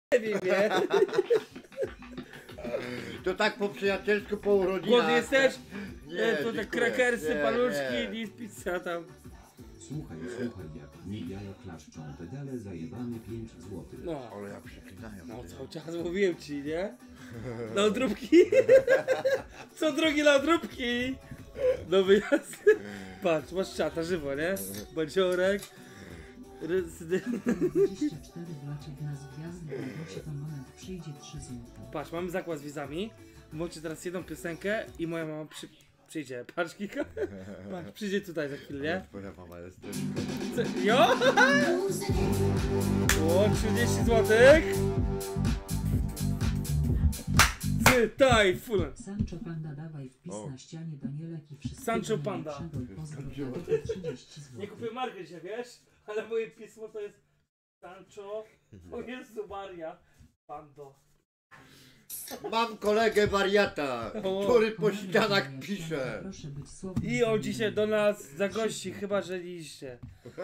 Nie wiem, nie? To tak po przyjacielsku, po urodzinach. Głodny jesteś? Nie, To tak dziękuję. krakersy, Nie, paluszki, nie. nic pizza tam. Słuchaj, jak mi jaja klaszczą, pedale zajebane 5 złotych. No, Ale jak przeklinają. no ty. cały czas mówiłem ci, nie? Na odróbki. Co drogi na odróbki? No wyjazd. Patrz, masz czata, żywo, nie? Badziorek. 24 dla nas gwiazdy, bo to moment przyjdzie 3 złote. Patrz, mamy zakład z wizami. Włączę teraz jedną piosenkę i moja mama przyjdzie. Patrz, Kika. Patrz, przyjdzie tutaj za chwilę, nie? Twoja mama jest też. Jo! O, 30 złotych. Tyfun. Sancho Panda, dawaj wpis O. na ścianie Danielek i wszystkiego Sancho Panda. najlepszego i pozdrow dla Dopy 30 zł. Nie kupię markę dzisiaj, wiesz? Ale moje pismo to jest Sancho. O Jezu Maria. Pando. Mam kolegę wariata, O. który po ścianach pisze. Proszę być słowny. I on dzisiaj do nas zagości, chyba że liście.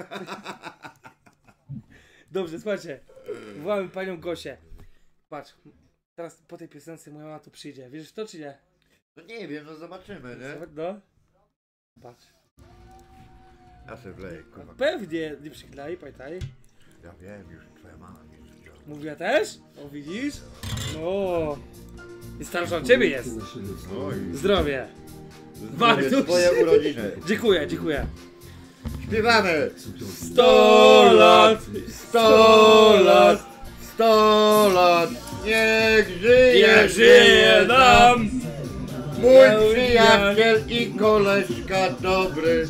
Dobrze, słuchajcie. Wołamy panią Gosię. Patrz, teraz po tej piosence moja mama tu przyjdzie. Wierzysz w to czy nie? No nie wiem, no zobaczymy, nie? No. Patrz. Ja sobie wleję, kurwa. Pewnie, nie przyklej, pamiętaj. Ja wiem, już twoja mama mi zrobiła. Mówiła też? O, widzisz? No. I starsza od ciebie jest. Oj, Zdrowie. Bartuś. twoje urodziny. Dziękuję, dziękuję. Śpiewamy! 100 lat! 100 lat! 100 lat! Niech żyje, Jak żyje nam! mój przyjaciel i koleżka dobry.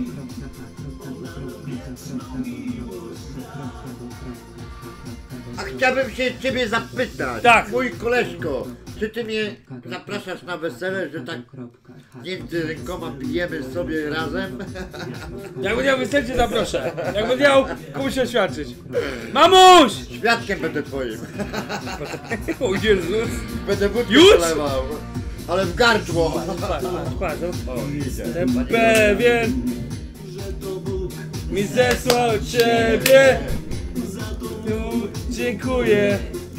A chciałbym się ciebie zapytać, Tak. mój koleżko, czy ty mnie zapraszasz na wesele, że tak między rękoma pijemy sobie razem? Jak będę miał wystarczy, zaproszę. Jak będę miał komuś oświadczyć. Mamuś! Świadkiem będę twoim. O Jezus! Będę wódkę Już? przelewał, ale w gardło. Patrz, patrz. O, idzie. Jestem pewien, mi zesłał ciebie. Dziękuję.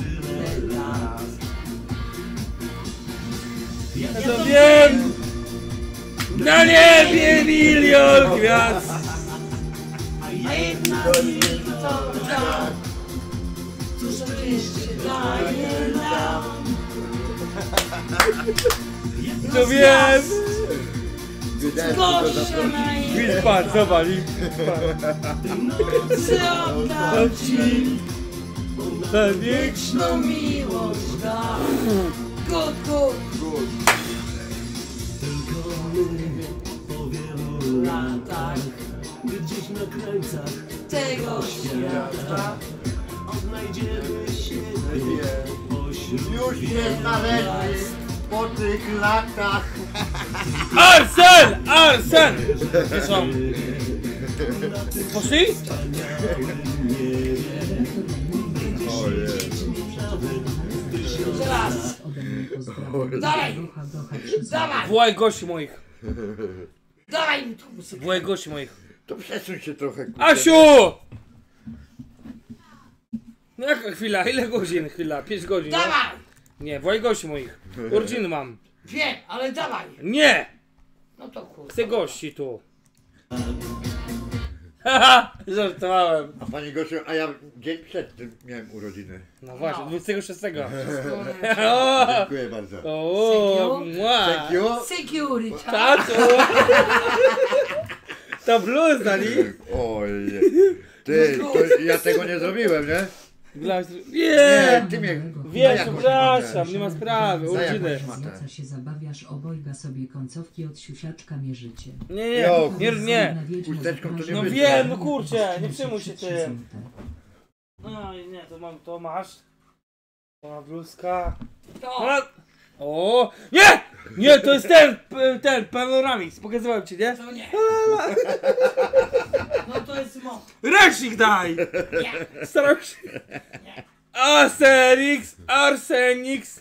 Ja to wiem. Na niebie milion gwiazd. To wiem. Wiedziałem, że go zaprosić. Widz, patrz, zobacz. Oddam ci Ta wieczna. wieczną miłość dam. Good, good. Po wielu Latach gdzieś na krańcach tego świata odnajdziemy siebie pośród Już się znaleźli po tych latach. Arsen! Arsen! Gdzie są? Poszli? Teraz. Dawaj! Dawaj! Wołaj gości moich. Dawaj mi tu muzykę. Wołaj gości moich. To przesuń się trochę. kurczę. Asiu! No jaka chwila? Ile godzin? Chwila? 5 godzin, no? Dawaj! Nie, wołaj gości moich. Urodziny mam. Wiem, ale dawaj! Nie! No to kurwa. Chcę gości tu. Haha! Żartowałem. A pani Gosiu, a ja dzień przed tym miałem urodziny. No właśnie, No. 26. No. Dziękuję bardzo. O, mua. Thank you. Security. Tato! To bluza, nie? Oj, ty, to ja tego nie zrobiłem, nie? Nie! Nie, ty mnie... Wiem, daj jakąś przepraszam, matę. nie ma sprawy, Daj urodziny. jakąś matę. Co się zabawiasz, obojga sobie końcowki od siusiaczka mierzycie. Nie, nie, Jo, nie. chusteczką to nie No wyjdzie. wiem, no kurczę, nie przejmuj się tym. No nie, to mam, to masz. To ma bluzka. To. No. O! Nie! Nie, to jest ten panoramix, pokazywałem ci, nie? To nie. No to jest mo. Ręcznik daj! Nie. Starał się. Nie. Arsenix.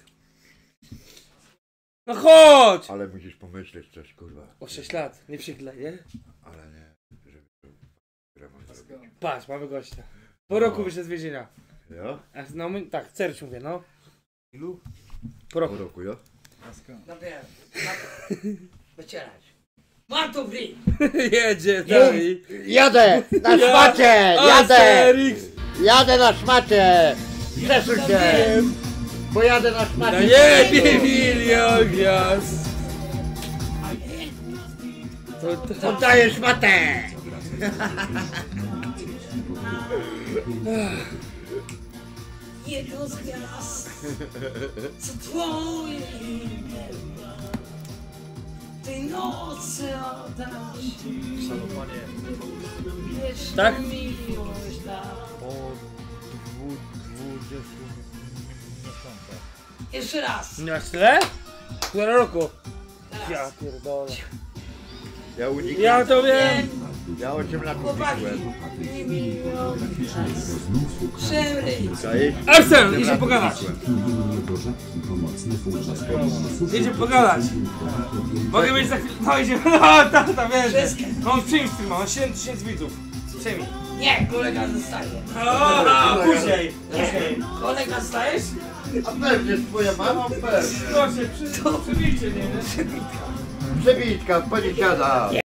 No chodź! Ale musisz pomyśleć coś, kurwa. O 6 lat, nie przyklej, nie? Ale nie, żeby to remont zrobić. Patrz, mamy gościa. Po roku wyszedł z więzienia. Jo? A no, tak, Ceryś mówię, no. Ilu? Po roku. Po roku, jo? Zabieram. Wycierać. Mam to w ryj. Jedzie dalej. Jadę na szmacie! Jadę! Asterix! Jadę na szmacie! Przesuń się! Bo jadę na Na szmacie! niebie milion gwiazd. To Oddaję szmatę! Jedno z gwiazd, co twoje imię tej nocy oddasz. Wieczną Tak? miłość da. Po 20 miesiącach. Jeszcze raz. nie masz tyle? Półtora roku. Ja pierdolę. Ja unikam. Ja to wiem. Ja 8 lat Chłopaki, unikłem. nie milion przemryj. Czaisz? Arsen, idzie pogadać. Idzie pogadać. Mogę mieć za chwilę. No idzie. No, tata, wiesz. On przyjmij stream, ma 7000 widzów. Przyjmij. Nie, kolega zostaje. O, później. Kolega zostajesz? A pewnie twoja mama pewnie. Proszę, przybijcie mnie. Przebitka, pani siada.